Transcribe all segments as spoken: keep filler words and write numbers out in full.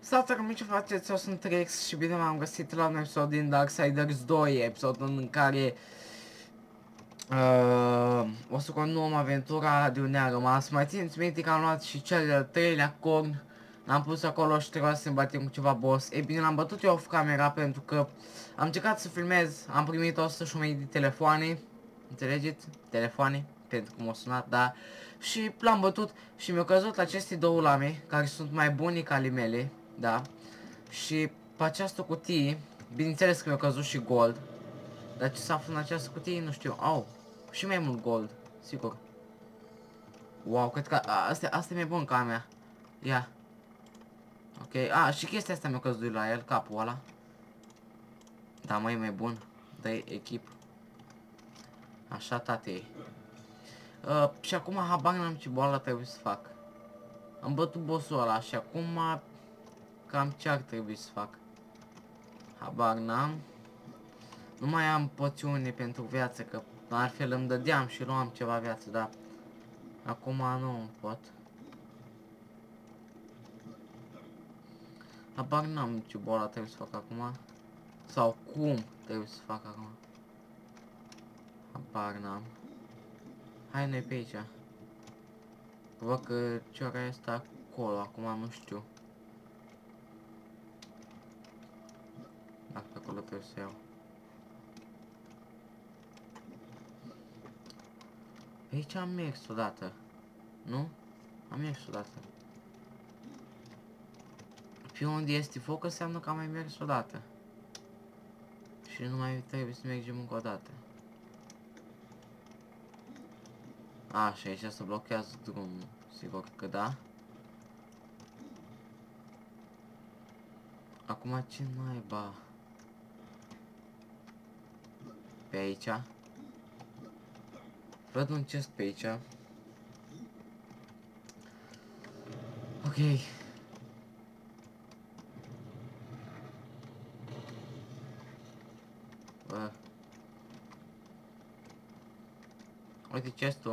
Salutare cum ce faceți, eu sunt Rex și bine m-am găsit la un episod din Darksiders doi, episodul în care uh, o să continuăm aventura de unde am rămas. Mai țineți minte că am luat și cel de-al treilea corn, l-am pus acolo și trebuia să ne batem cu ceva boss. Ei bine, l-am bătut eu off camera pentru că am încercat să filmez, am primit o sută și o mie de telefoane, înțelegeți? Telefoane, pentru că m-a sunat, da. Și l-am bătut și mi-au căzut aceste două lame, care sunt mai bune ca ale mele, da. Și pe această cutie, bineînțeles că mi-a căzut și gold. Dar ce se află în această cutie, nu știu. Au, și mai mult gold, sigur. Wow, cred că a, asta, asta e mai bun ca a mea. Ia. Ok, a, și chestia asta mi-a căzut la el, capul ăla. Da, mă, e mai bun. Dă-i echip. Așa, tate. Uh, și acum habar n-am ce boală trebuie să fac. Am bătut bossul ăla și acum cam ce ar trebui să fac. Habar n-am. Nu mai am poțiune pentru viață, că altfel îmi dădeam și luam ceva viață, dar acum nu pot. Habar n-am ce boală trebuie să fac acum. Sau cum trebuie să fac acum. Habar n-am. Hai noi pe aici. Văd că ciora este acolo, acum nu știu. Dacă acolo trebuie să iau. Aici am mers odată. Nu? Am mers odată. Pe unde este foc înseamnă că am mai mers odată. Și nu mai trebuie să mergem încă o dată. A, și aici se blochează drumul. Sigur că da. Acum ce naiba? Pe aici. Văd un chest pe aici. Ok. Bă. Uite chestul.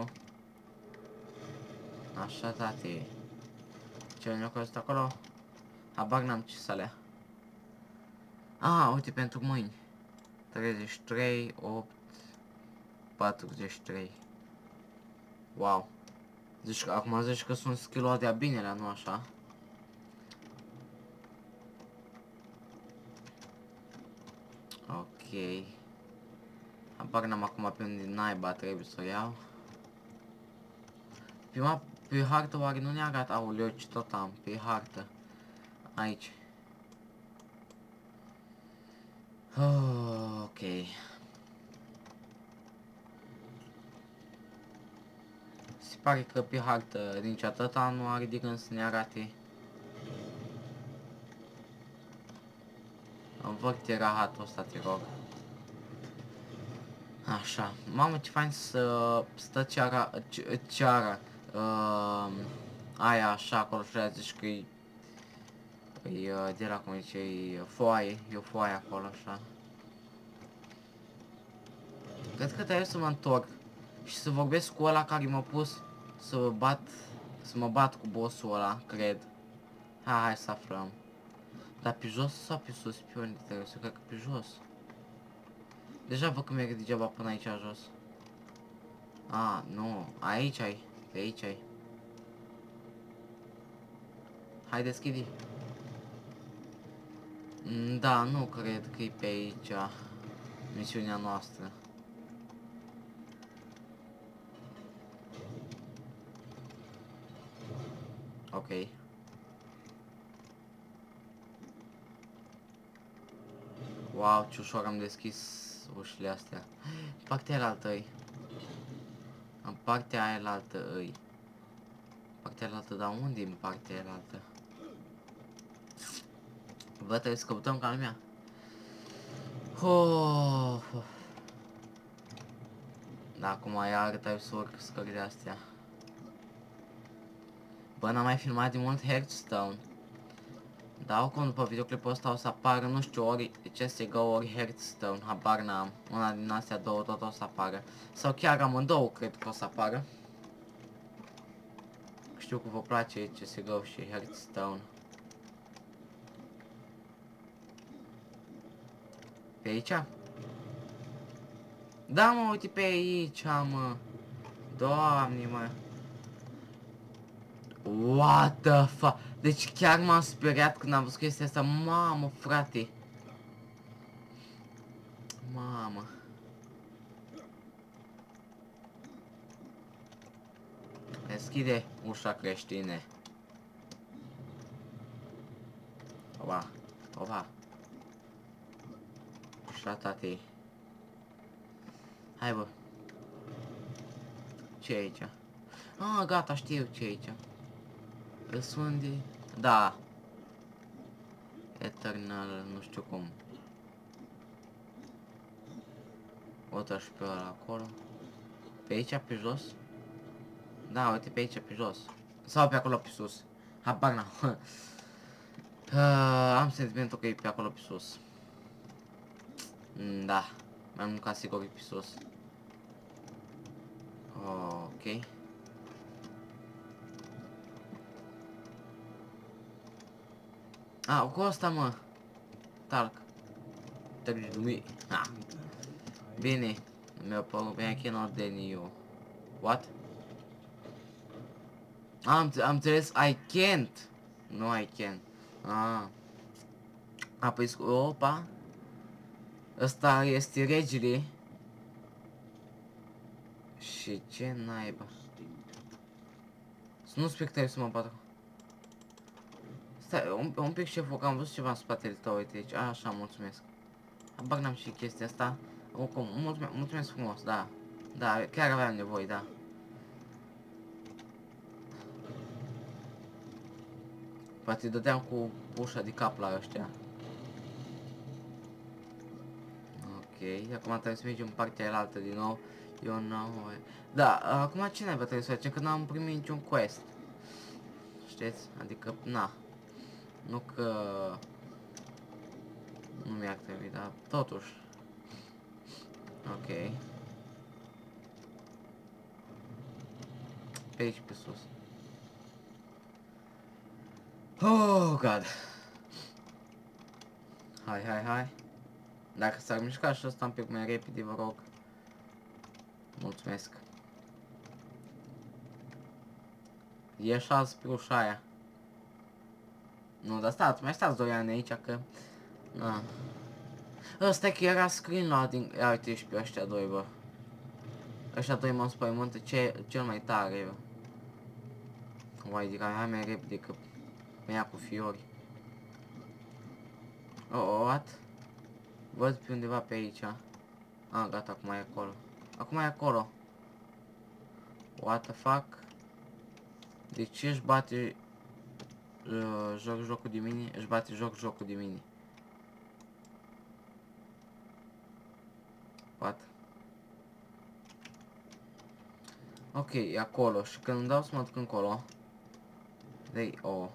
Așa, tate. Ce mi-a costat acolo? Habar n-am ce să alea. Ah, uite, pentru mâini. treizeci și trei, opt, patruzeci și trei. Wow. Zici că, acum zici că sunt skill-uri de-a binelea, nu așa? Ok. Habar n-am acum pe unde naiba trebuie să o iau. Prima, pe hartă oare nu ne arată? Aoleu, ce tot am, pe hartă. Aici. Oh, ok. Se pare că pe hartă nici atâta nu are de gând să ne arate. Învârte rahatul ăsta, te rog. Așa. Mamă, ce fain să stă ceara, ceara. Uh, aia așa, acolo și aia zici că e, e de la cum zice, e foaie, e o foaie acolo, așa. Cred că trebuie să mă întorc și să vorbesc cu ăla care m-a pus să bat, să mă bat cu bossul ăla, cred. Hai, hai să aflăm. Dar pe jos sau pe sus? Pe unde trebuie să cred că pe jos. Deja văd că merg degeaba până aici jos. A, nu, aici ai, pe aici ai. Hai, deschide. Da, nu cred că e pe aici misiunea noastră. Ok. Wow, ce ușor am deschis ușile astea. Partea aia altă îi. În partea aia altă îi. Partea aia altă, dar unde e în partea aia altă? Bă, trebuie să căutăm ca lumea. Oh, oh. Da, acum iar trebuie să urc scările astea. Bă, n-am mai filmat de mult Hearthstone. Dar oricum după videoclipul ăsta o să apară, nu știu, ori C S G O, ori Hearthstone, habar n-am. Una din astea două tot o să apară. Sau chiar amândouă cred că o să apară. Știu că vă place C S G O și Hearthstone. Pe aici? Da, mă, uite pe aici, mă. Doamne, mă. What the fuck? Deci chiar m-am speriat când am văzut chestia asta. Mamă, frate. Mamă. Deschide ușa, creștine. Opa, opa. Ușa, tati. Hai, bă. Ce e aici? Ah, gata, știu ce e aici. Îs unde? Da. Eternal, nu știu cum. O tră și pe ăla acolo. Pe aici, pe jos? Da, uite pe aici, pe jos. Sau pe acolo, pe sus. Habar n-am. uh, am sentimentul că e pe acolo, pe sus. Mm, da. Mai mult ca sigur e pe sus. Ok. Ah, cu asta, mă. Talc. Tăgdui. Ah. Bine. Mi-a părut bine, I cannot then you. What? Am, am înțeles, I can't. Nu, I can. Ah. Apoi, opa. Ăsta este regele. Și ce naiba. Să nu spectezi să mă bată. Stai, un, un pic șeful, că am văzut ceva în spatele tău, uite aici. Așa, mulțumesc. Bag n-am și chestia asta. Oricum, mulțumesc, mulțumesc frumos, da. Da, chiar aveam nevoie, da. Poate dădeam cu ușa de cap la ăștia. Ok, acum trebuie să mergem în partea altă din nou. Eu n-am... Da, acum ce naiba trebuie să facem? Că n-am primit niciun quest. Știți? Adică, na. Nu că... Nu mi-ar trebui, dar totuși. Ok. Pe aici, pe sus. Oh, God. Hai, hai, hai. Dacă s-ar mișca și ăsta un pic mai repede, vă rog. Mulțumesc. Ieșați spre ușa aia. Nu, dar stați, mai stați doi ani aici, că... Na. Ăsta că era screen loading. Ia uite și pe ăștia doi, bă. Ăștia doi mă înspăimântă ce, cel mai tare, bă. Uai, zic, hai mai repede, că mă ia cu fiori. Oh, oh, what? Văd pe undeva pe aici. Ah, gata, acum e acolo. Acum e acolo. What the fuck? De ce își bate uh, joc jocul de mine? Își bate joc jocul de mine. What? Ok, e acolo. Și când îmi dau să mă duc încolo. Dei, oh.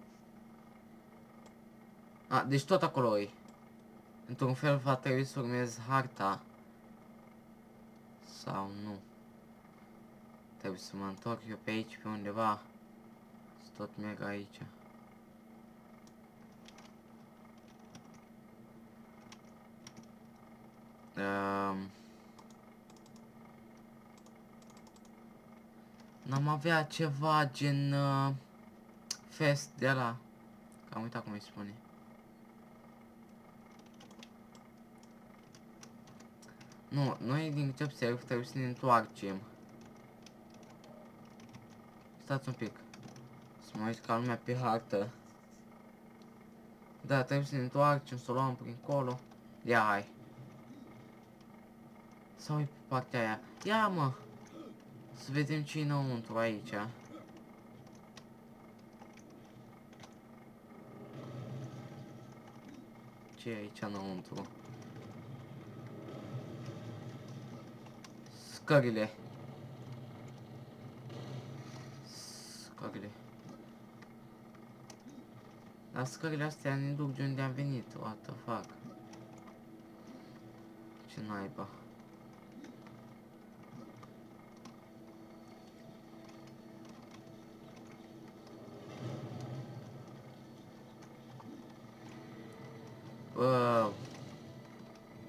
Ah, deci tot acolo e. Într-un fel va trebui să urmez harta. Sau nu. Trebuie să mă întorc eu pe aici, pe undeva. Să tot merg aici. Um, N-am avea ceva gen uh, fest de la. Că am uitat cum îi spune. Nu, noi din ce observ trebuie să ne întoarcem. Stați un pic. Să mă uit ca lumea pe hartă. Da, trebuie să ne întoarcem, să o luăm prin colo. Ia, hai. Sau e pe partea aia. Ia, mă! Să vedem ce-i înăuntru aici. Ce e aici înăuntru? Scările. Scările. Dar scările astea ne duc de unde am venit. What the fuck? Ce naiba. Bă.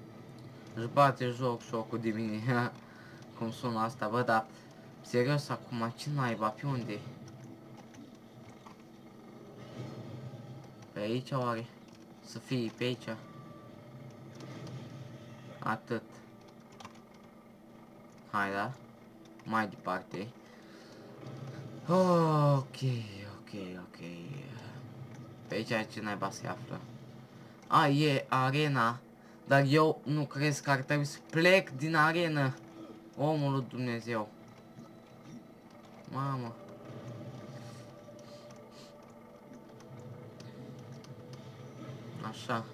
Își bate joc șocul de mine. Cum sună asta, bă, dar serios acum, ce naiba, pe unde? Pe aici oare? Să fie pe aici? Atât. Hai, da? Mai departe. Ok, ok, ok. Pe aici ce naiba se află? A, e arena. Dar eu nu crezi că ar trebui să plec din arenă. Omul lui Dumnezeu. Mamă. Așa.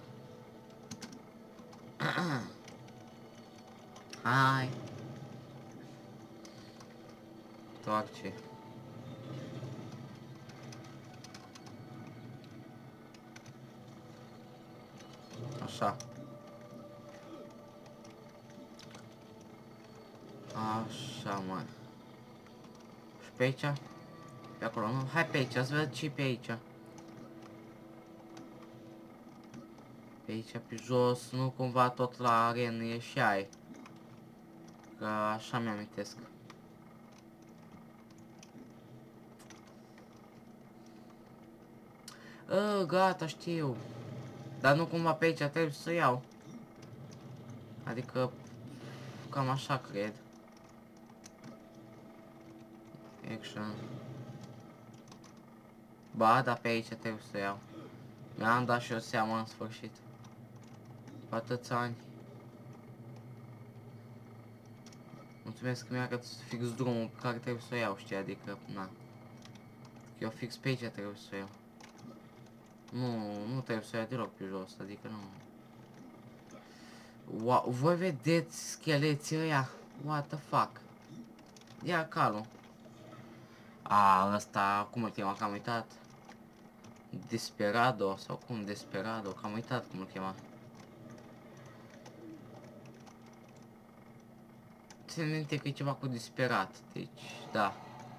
Hai. Toarce. Așa. Așa, mă. Și pe aici? Pe acolo, nu? Hai pe aici, să văd ce pe aici. Pe aici, pe jos, nu cumva tot la arenă ieșeai. Că așa mi-amintesc. A, gata, știu. Dar nu cumva pe aici trebuie să iau. Adică, cam așa cred. Action. Ba, dar pe aici trebuie să iau. Mi-am dat și eu seama în sfârșit. Cu atâți ani. Mulțumesc că mi-a arătat fix drumul pe care trebuie să o iau, știi, adică, na. Eu fix pe aici trebuie să o iau. Nu, nu trebuie să o iau deloc pe jos, adică nu. Wow, voi vedeți scheleții ăia? What the fuck? Ia calul. A, ăsta, cum îl chema, că am uitat. Desperado, sau cum, Desperado, că am uitat cum îl chema. Țin minte că e ceva cu disperat, deci, da.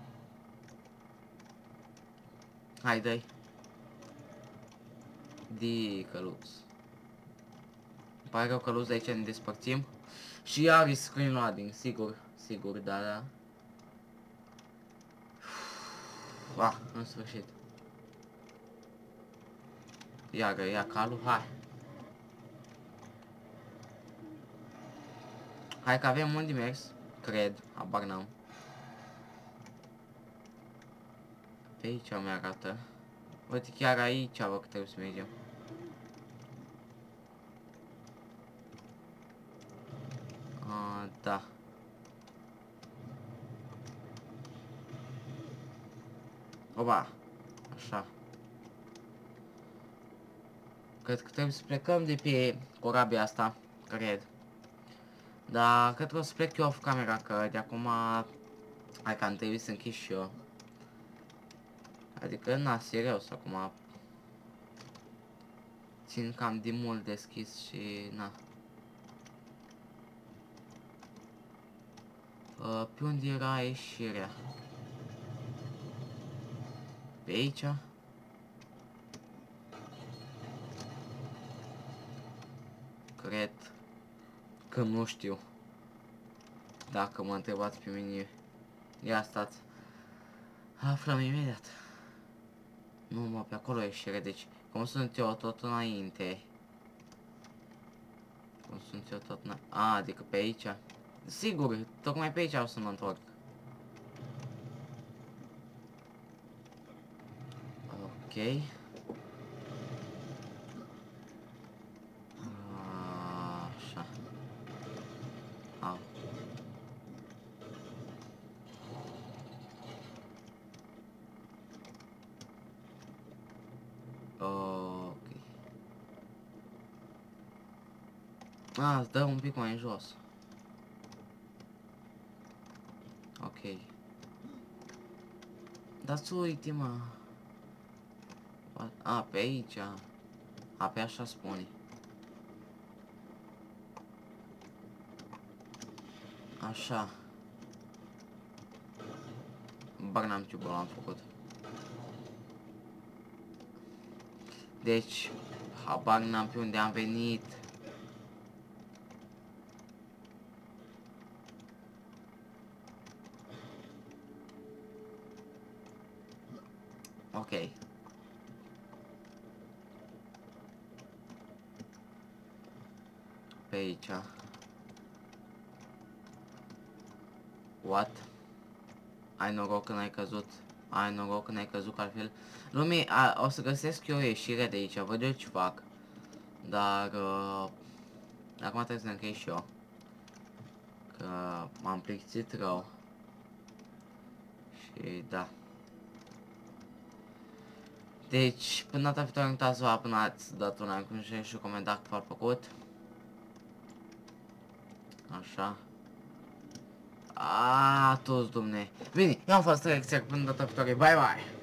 Hai, dă-i. Di, căluț. Îmi pare rău, căluț, de aici ne despărțim. Și iar e screen loading, sigur, sigur, da, da. Ah, în sfârșit. Iară, ia calul, hai. Hai că avem unde mers, cred, habar n-am. Pe aici mi arată. Uite, chiar aici vă că trebuie să mergem. A, da. Oba, așa. Cred că trebuie să plecăm de pe corabia asta, cred. Dar cred că o să plec eu off camera, că de acum... Hai că am trebuit să închid și eu. Adică, na, serios, acum... Țin cam de mult deschis și, na. Uh, pe unde era ieșirea? Pe aici? Cred că nu știu. Dacă mă întrebați pe mine, ia stați. Aflăm imediat. Nu, mă, pe acolo e ieșire, deci cum sunt eu tot înainte. Cum sunt eu tot înainte. A, adică pe aici. Sigur, tocmai pe aici o să mă întorc. Ok. Așa. Au. Ok. A, îți dă un pic mai în jos. Ok. Dar-ți uite, mă. A, pe aici. A, pe așa spune. Așa. Bar n-am ce bă am făcut. Deci, habar n-am pe unde am venit. Ok. Pe aici. What? Ai noroc când ai căzut. Ai noroc când ai căzut, că altfel... Lumii, a, o să găsesc eu o ieșire de aici, văd eu ce fac. Dar... Uh, acum trebuie să ne închei și eu. Că m-am plictisit rău. Și da. Deci, până data viitoare, nu uitați să până ați dat un like, un share și un comentar că v-a plăcut. Așa. Aaaa, toți, domne. Bine, eu am fost Rex, până data viitoare, bye bye!